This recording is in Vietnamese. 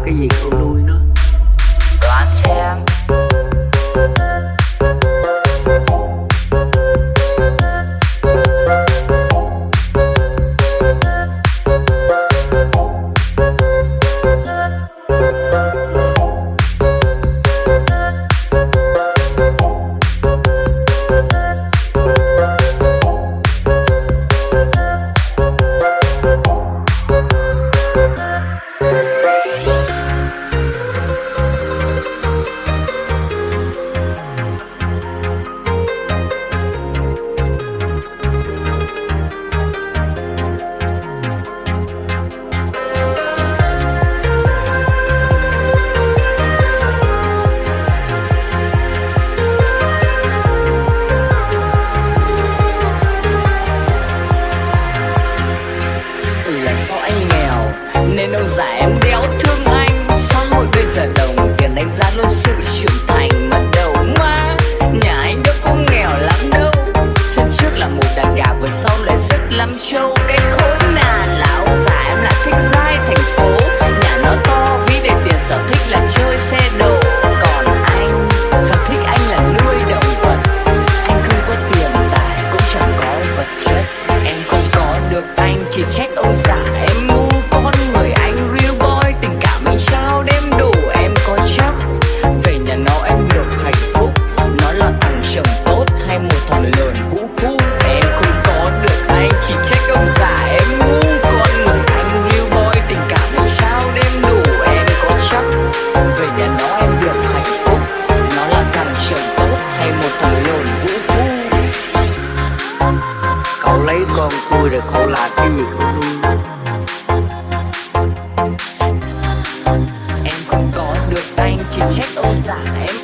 cái gì cô nuôi nó. Đoán xem. Nên ông già em đéo thương anh. Xã hội bây giờ đồng tiền đánh giá luôn sự trưởng thành mà đầu má. Nhà anh đâu có nghèo lắm đâu. Sân trước là một đàn gà, vườn sau lại rất lắm trâu. Cái khốn nạn là ông già em lại thích dai thành phố. Nhà nó to ví để tiền, sở thích là chơi xe đồ. Còn anh, sở thích anh là nuôi động vật. Anh không có tiền tài cũng chẳng có vật chất. Em không có được anh chỉ trách ông già em ngu. Cậu lấy con tôi rồi cậu làm cái gì cậu nuôi? Em không có được anh chỉ trách ông già em